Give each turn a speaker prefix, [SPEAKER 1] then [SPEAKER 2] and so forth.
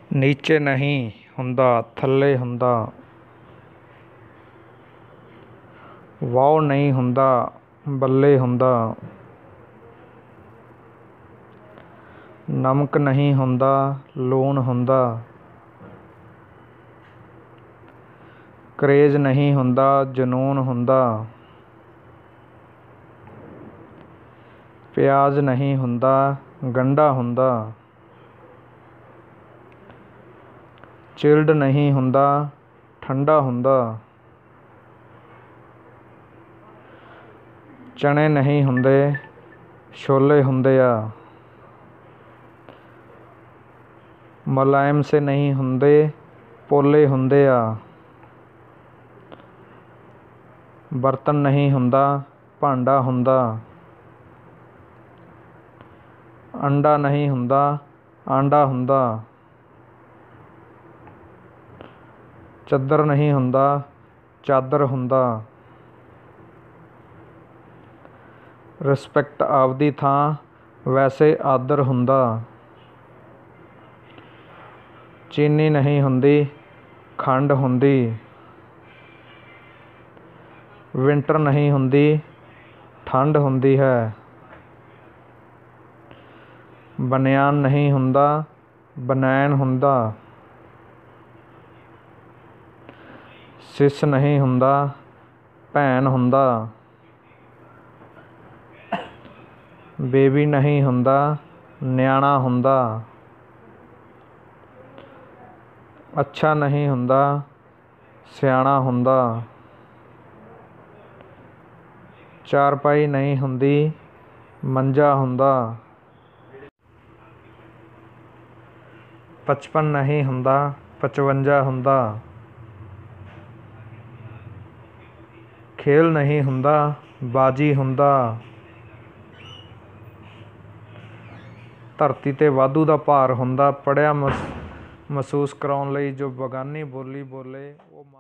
[SPEAKER 1] ਨੀਚੇ ਨਹੀਂ ਹੁੰਦਾ, ਥੱਲੇ ਹੁੰਦਾ। ਵਾਹ ਨਹੀਂ ਹੁੰਦਾ, ਬੱਲੇ ਹੁੰਦਾ। ਨਮਕ ਨਹੀਂ ਹੁੰਦਾ, ਲੂਣ ਹੁੰਦਾ। ਕਰੇਜ਼ ਨਹੀਂ ਹੁੰਦਾ, ਜਨੂੰਨ ਹੁੰਦਾ। ਪਿਆਜ਼ ਨਹੀਂ ਹੁੰਦਾ, ਗੰਢਾ ਹੁੰਦਾ। ਚਿਲਡ ਨਹੀਂ ਹੁੰਦਾ, ਠੰਡਾ ਹੁੰਦਾ। ਚਣੇ ਨਹੀਂ ਹੁੰਦੇ, ਛੋਲੇ ਹੁੰਦੇ ਆ। ਮੁਲਾਇਮ ਸੇ ਨਹੀਂ ਹੁੰਦੇ, ਪੋਲੇ ਹੁੰਦੇ ਆ। ਬਰਤਨ ਨਹੀਂ ਹੁੰਦਾ, ਭਾਂਡਾ ਹੁੰਦਾ। ਅੰਡਾ ਨਹੀਂ ਹੁੰਦਾ, ਆਂਡਾ ਹੁੰਦਾ। ਚੱਦਰ ਨਹੀਂ ਹੁੰਦਾ, ਚਾਦਰ ਹੁੰਦਾ। ਰਿਸਪੈਕਟ ਆਪਦੀ ਥਾਂ, ਵੈਸੇ ਆਦਰ ਹੁੰਦਾ। ਚੀਨੀ ਨਹੀਂ ਹੁੰਦੀ, ਖੰਡ ਹੁੰਦੀ। ਵਿੰਟਰ ਨਹੀਂ ਹੁੰਦੀ, ਠੰਡ ਹੁੰਦੀ ਹੈ। ਬਨਿਆਨ ਨਹੀਂ ਹੁੰਦਾ, ਬਨੈਣ ਹੁੰਦਾ। ਸਿਸ ਨਹੀਂ ਹੁੰਦਾ, ਭੈਣ ਹੁੰਦਾ। ਬੇਬੀ ਨਹੀਂ ਹੁੰਦਾ, ਨਿਆਣਾ ਹੁੰਦਾ। ਅੱਛਾ ਨਹੀਂ ਹੁੰਦਾ, ਸਿਆਣਾ ਹੁੰਦਾ। ਚਾਰਪਾਈ ਨਹੀਂ ਹੁੰਦੀ, ਮੰਜਾ ਹੁੰਦਾ। 55 ਨਹੀਂ ਹੁੰਦਾ, 55 ਹੁੰਦਾ। ਖੇਲ ਨਹੀਂ ਹੁੰਦਾ, ਬਾਜੀ ਹੁੰਦਾ। ਧਰਤੀ 'ਤੇ ਵਾਧੂ ਦਾ ਭਾਰ ਹੁੰਦਾ, ਪੜ੍ਹਿਆ ਮਹਿਸੂਸ ਕਰਾਉਣ ਲਈ ਜੋ ਬੇਗਾਨੀ ਬੋਲੀ ਬੋਲੇ ਉਹ